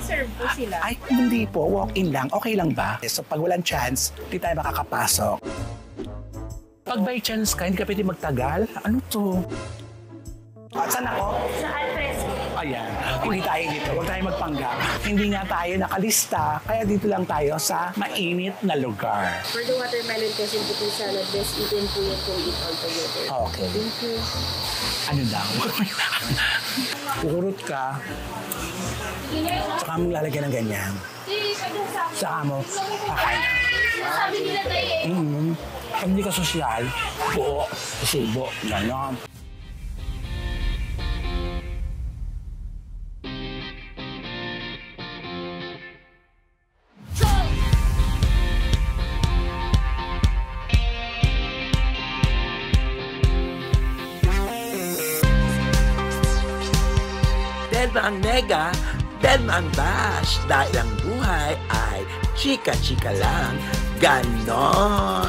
naka-reserve po sila. Ay, hindi po. Walk-in lang. Okay lang ba? So, pag walang chance, hindi tayo makakapasok. Pag by chance ka, hindi ka pwede magtagal. Ano to? Saan ako? Sa Alfresco. Ayan. Hindi tayo dito. Huwag tayo magpanggap. Hindi nga tayo nakalista. Kaya dito lang tayo sa mainit na lugar. For the watermelon kasi potato salad, best eaten po yung kung eat all together. Okay. Thank you. Ano daw? Kukurot ka. Saka mo lalagyan ng ganyan. Saka mo. Kakain. Sabi nila tayo Pag hindi ka sosyal, buo, subo, gano'n. Deadma ang nega, deadma ang bash. Dahil ang buhay ay chika-chika lang. Ganon!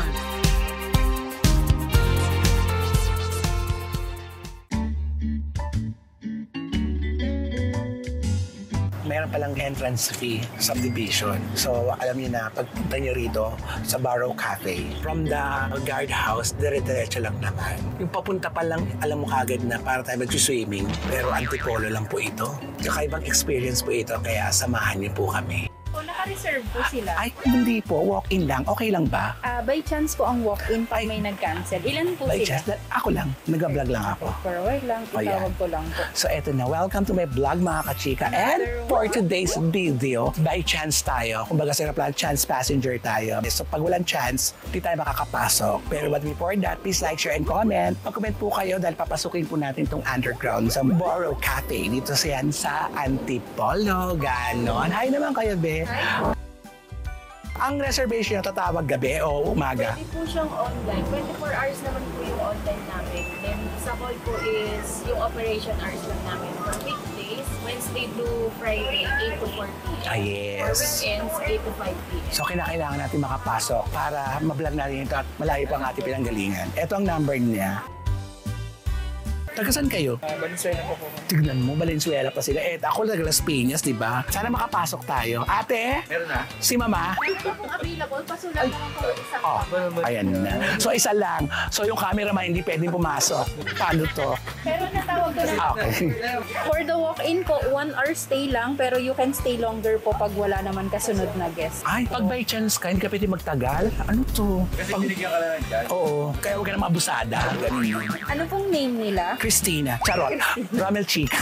Meron palang entrance fee, subdivision. So, alam niyo na, pagpunta niyo rito sa Barrow Cafe, from the guardhouse, dire-diretso lang naman. Yung papunta pa lang, alam mo kagad na para tayo mag-swimming, pero antipolo lang po ito. Kakaibang experience po ito, kaya samahan niyo po kami. po, naka-reserve po sila. Ay, hindi po. Walk-in lang. Okay lang ba? By chance po ang walk-in pag may nag-cancel. Ilan po By sila? chance, ako lang. Nag-vlog lang ako. For a while lang, itawag ko lang po. So eto na, welcome to my vlog mga kachika. And for today's video, by chance tayo. Kumbaga sa plan, chance passenger tayo. So pag walang chance, hindi tayo makakapasok. Pero but before that, please like, share, and comment. Mag-comment po kayo dahil papasukin po natin itong underground sa Barrow Cafe. Dito siyan sa Antipolo. Ganon. Hi naman kayo, be. Ang reservation na tatawag gabi o umaga? Pwede po siyang online. 24 hours naman po yung online namin. Then sa call po is yung operation hours lang namin. For weekdays, Wednesday to Friday, 8 to 4 p.m. Ah, yes. For weekends, 8 to 5 p.m. So kinakailangan natin makapasok para mablog natin ito at malayo pa ang ating pinanggalingan. Ito ang number niya. Taga saan kayo? Valenzuela po po. Tignan mo, Valenzuela pa sila. Eh, ako taga Las Piñas, di ba? Sana makapasok tayo. Ate? Meron na. Si Mama? Meron pa pong available, pasulang naman po isang Oh, ayan na. So, isa lang. So, yung cameraman hindi pwedeng pumasok. Paano to? Pero natawag ko na. Okay. For the walk-in po, 1 hour stay lang, pero you can stay longer po pag wala naman kasunod na guest. Ay, pag by chance ka, hindi ka pwede magtagal? Ano to? Kasi binigyan ka lang dyan. Oo. Kaya huwag ka na mabusada. Ganun yun. Ano pong name nila? Christina. Charot. Ramel Chica.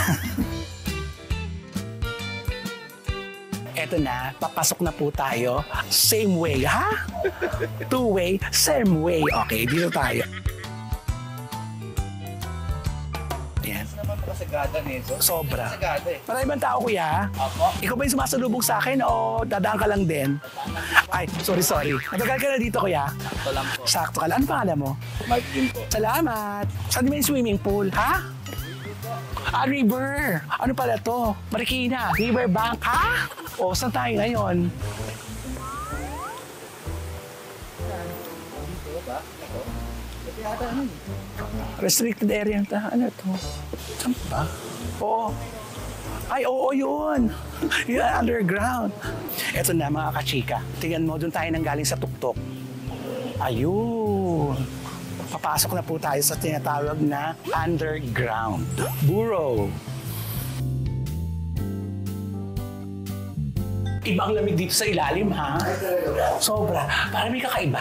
Eto na, papasok na po tayo. Same way, ha? Two-way, same way. Okay, dito tayo. Ayan. Naman pala sagada nito. Sobra. Sagada eh. Marami bang tao, kuya? Apo. Ikaw ba yung sumasalubong sa akin o dadaan ka lang din? Ay, sorry. Natagal ka na dito, kuya? Ito lang po. Sakto ka lang. Ano pangalan mo? Martin po. Salamat. Saan may swimming pool, ha? Ah, river. Ano pala to? Marikina. River bank, ha? O, saan tayo ngayon? Restricted area ta. Ano to? Saan ba? Oo. Ay, oo yun. Yun, underground. Eto na mga kachika. Tingnan mo, doon tayo nanggaling sa tuktok. Ayun. Papasok na po tayo sa tinatawag na underground. Burrow. Ibang lamig dito sa ilalim, ha? Sobra. Parang may kakaiba.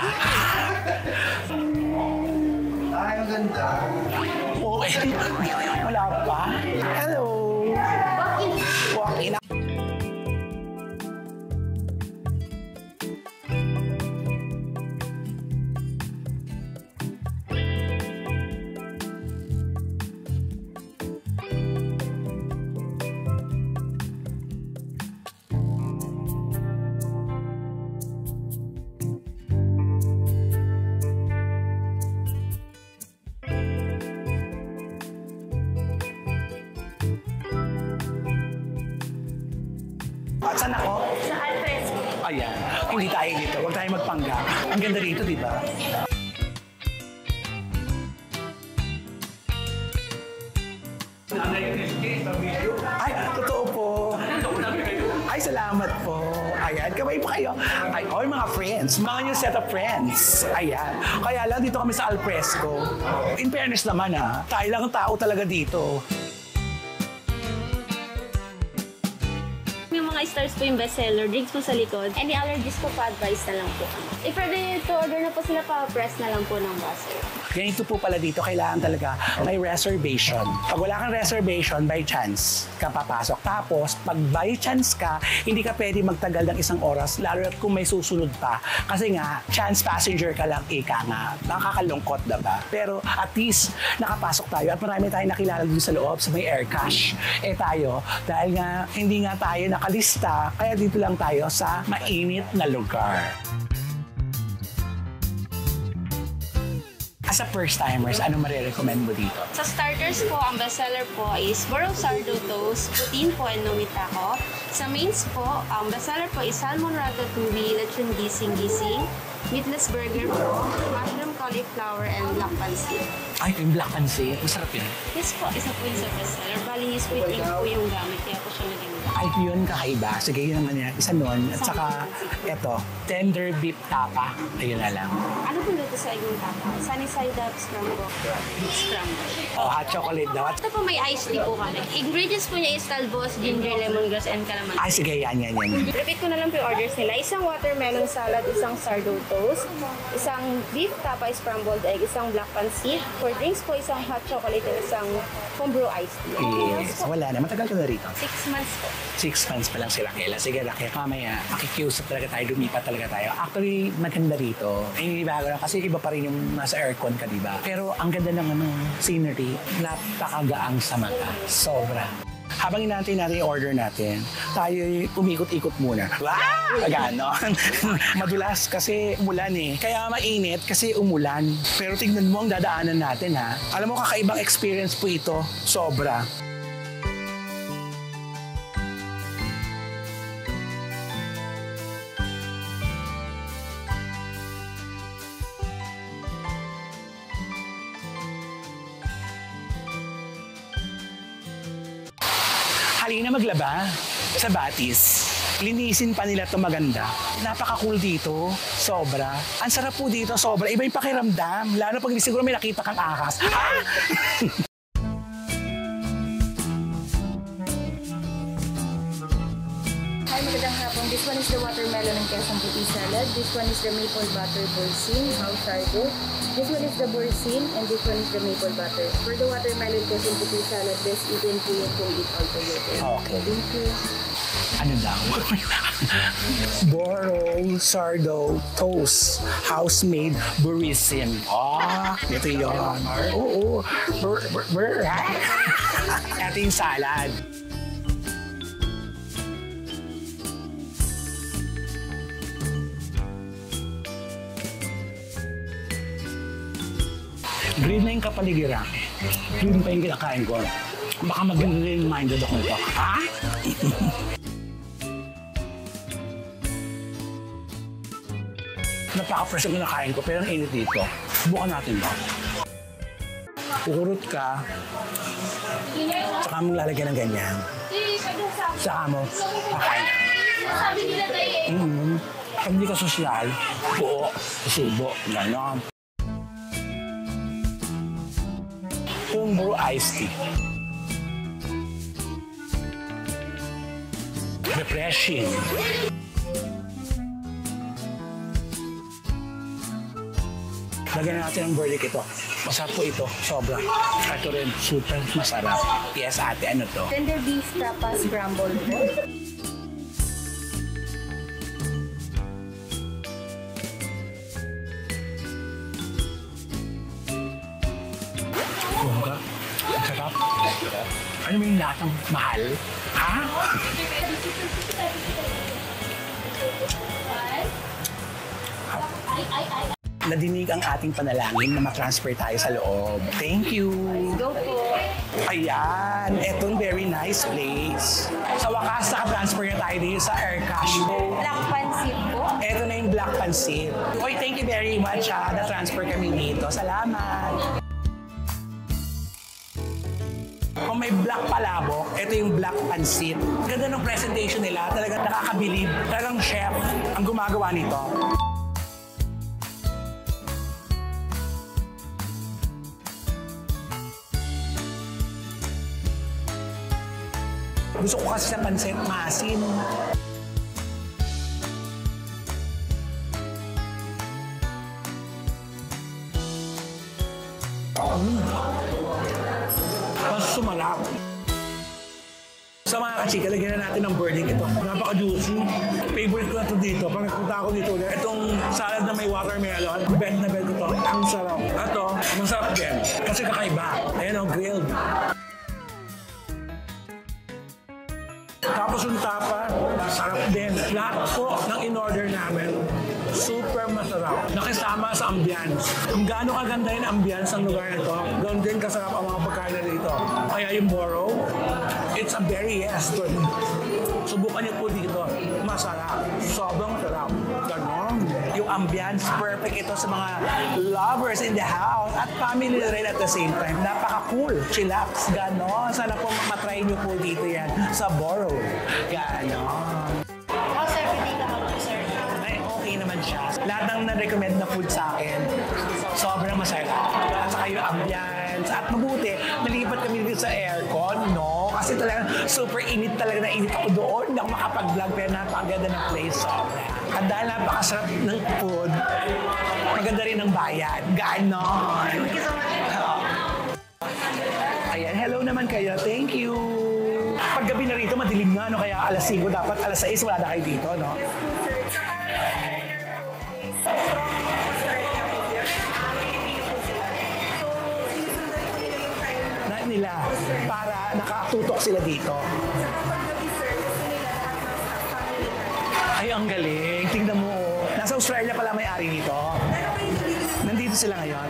Ay, ang ganda. Oo, wala pa. Hello. Walk-in. Saan ako? Sa Alfresco. Ayan. Hindi tayo dito. Huwag tayo magpanggap. Ang ganda rito, di ba? Ay, totoo po. Ay, salamat po. Ayan, kamay po kayo. Ay, oh, mga friends. Mga new set of friends. Ayan. Kaya lang dito kami sa Alfresco. In fairness naman tayo lang ang tao talaga dito. Yung mga stars po yung bestseller, drinks po sa likod. Any allergies po pa-advise na lang po. If pwede to order na po sila pa-press na lang po ng buzzer. Ganito po pala dito, kailangan talaga may reservation. Pag wala kang reservation, by chance ka papasok. Tapos, pag by chance ka, hindi ka pwede magtagal ng 1 oras, lalo at kung may susunod pa. Kasi nga, chance passenger ka lang, ika nga. Nakakalungkot, diba? Pero at least, nakapasok tayo at marami tayong nakilala dito sa loob, sa may air cash. Tayo, dahil nga, hindi nga tayo nakalista, kaya dito lang tayo sa mainit na lugar. As a first-timers, ano marirecommend mo dito? Sa starters po, ang bestseller po is Borough Sourdough Toast, Putin po, and Nomitako. Sa mains po, ang bestseller po is Salmon Ratatouille, Lechon Gising-Gising, Meatless Burger po, Mushroom Cauliflower, and Black Pancit. Ay, yung black pancit. Masarap yun. Yes po, isa po yung sa bestseller. Bali, sweet ink po yung gamit, kaya po siya naging Ay, yun kakaiba. Sige, yun naman yan. Isa nun. At saka, eto, tender beef tapa. Ayun na lang. Ano po luto sa inyong tapa? Sunny side up scramble. Scramble. Oh, hot chocolate daw. Ito po may iced tea po kami. Ingredients po niya is talbos, ginger, lemongrass, and calamansi. Ay, sige, yan. Repeat ko na lang po yung orders nila. Isang watermelon salad, isang sourdough toast, isang beef tapa scrambled egg, isang black pancit. For drinks po, isang hot chocolate at isang homebrew iced tea. Yes. Wala na. Matagal ka na rito. 6 months po. 6 months pa lang si Raquel. Sige, Raquel, mamaya, makikiusap talaga tayo, lumipat talaga tayo. Actually, maganda rito. Hindi bago lang kasi iba pa rin yung nasa aircon ka, diba? Pero ang ganda ng scenery, napakagaang sa mata. Sobra. Habang inaantay natin yung order natin, tayo umikot-ikot muna. Wow! Ganon. Madulas kasi umulan Kaya mainit kasi umulan. Pero tignan mo ang dadaanan natin Alam mo, kakaibang experience po ito. Sobra. Halina maglaba sa Batis. Linisin pa nila ito maganda. Napaka-cool dito. Sobra. Ang sarap po dito. Sobra. Iba yung pakiramdam. Lalo pag siguro may nakita kang ahas. Hi, magandang hapon. This one is the watermelon and Quezon puti salad. This one is the maple butter boursin, house sourdough. This one is the boursin, and this one is the maple butter. For the watermelon Quezon puti salad, best eaten po yung kung eat all together. Okay. Thank you. Ano daw? Borough Sourdough Toast. House-made boursin. Ito yun. Oo. Ito yung salad. Green na yung kapaligiran. Green pa yung kinakain ko. Baka mag-green minded ako nito. Napaka-fresh ang kinakain ko, pero ang init dito. Subukan natin ba? Kukurot ka, saka mong lalagyan ng ganyan. Saka mo, kakain. Pag hindi ka sosyal, buo, subo, gano'n. Homebrew iced tea. Refreshing. Lagyan natin ang garlic ito. Masarap po ito. Sobra. Ito rin. Super masarap. Yes, ate. Ano to? Tender beef tapa scrambled po. Bongga. Ang sarap. Ano mo yung latang mahal? Ha? Nadinig ang ating panalangin na matransfer tayo sa loob. Thank you! Go po. Ayan! Etong very nice place. Sa wakas, naka-transfer na tayo dito sa Air Cash. Black pancit po. Ito na yung black pancit. Oy, thank you very much Na-transfer kami dito. Salamat! Kung may black palabok, ito yung black pansit. Ganda ng presentation nila, talagang nakakabilib. Talagang chef ang gumagawa nito. Gusto ko kasi sa pansit maasim. Mas sumarap. Sa mga kachika, lagyan na natin ng birding ito. Napaka-juicy. Favorite ko na ito dito. Pag nagpunta ako dito ulit, itong salad na may watermelon, bet na bet ito. Ang sarap. Ito, masarap din. Kasi kakaiba. Ayan o, grilled. Tapos yung tapa, sarap din. Lahat po ng in-order namin, super masarap. Nakisama sa ambience. Kung gaano kaganda yung ambience ng lugar nito, ganoon din kasarap ang mga pagkain na dito. Kaya yung Borough, it's a very yes to me. Subukan niyo po dito. Masarap. Sobrang sarap. Ganon. Yung ambience, perfect ito sa mga lovers in the house at family rin at the same time. Napaka-cool. Chillax. Ganon. Sana po matry niyo po dito yan sa Borough. Ganon. How's everything naman po, sir? Ay, okay naman siya. Lahat ng na-recommend na food sa akin, sobrang masarap. At saka yung ambience. At mabuti, nalipat kami dito sa aircon, no? Kasi talagang super init talaga na init ako doon. Hindi ako makapag-vlog, pero napakaganda ng place. Sobra. At dahil napakasarap ng food, maganda rin ang bayad. Ganon. Thank you so much. Ayan, hello naman kayo. Thank you. Paggabi na rito, madilim na, no? Kaya alas 5, dapat alas 6, wala na kayo dito, no? Nila para nakatutok sila dito. Ay, ang galing. Tingnan mo. Nasa Australia pala may-ari nito. Nandito sila ngayon.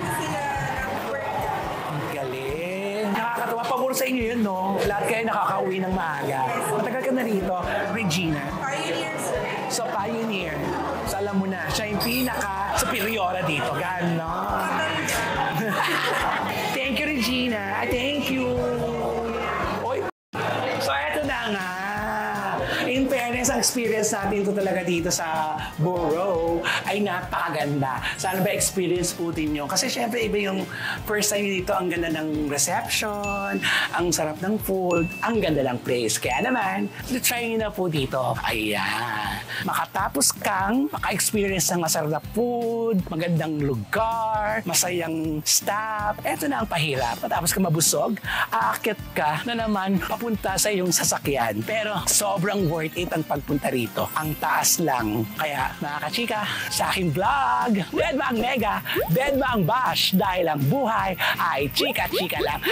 Ang galing. Nakakatawa. Pabor sa inyo yun, no? Lahat kayo nakakauwi ng maaga. Matagal ka na rito, Regina. So, pioneer. So, alam mo na, siya yung pinaka-superiora dito. Ganon. Thank you, Regina. Thank you. Oy. So, eto na nga. In fairness, ang experience natin ito talaga dito sa Borough ay napakaganda. Sana ba experience po din nyo? Kasi syempre, iba yung first time dito, ang ganda ng reception, ang sarap ng food, ang ganda ng place. Kaya naman, try nyo na po dito. Ayan. Makatapos kang maka-experience ng masarap na food, magandang lugar, masayang staff. Eto na ang pahirap. Matapos ka mabusog, aakyat ka na naman papunta sa iyong sasakyan. Pero sobrang worth it ang pagpunta rito. Ang taas lang. Kaya mga kachika, sa aking vlog, Bedbang Mega, Bedbang Bash, dahil ang buhay ay chika-chika lang.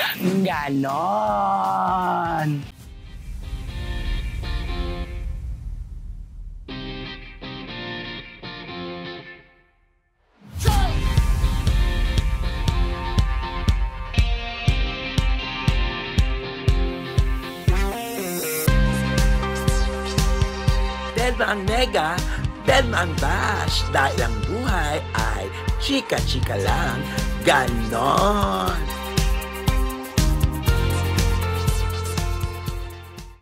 Ganon. Bedbang Mega, Bedbang Bash, dahil ang buhay ay chika-chika lang. Ganon!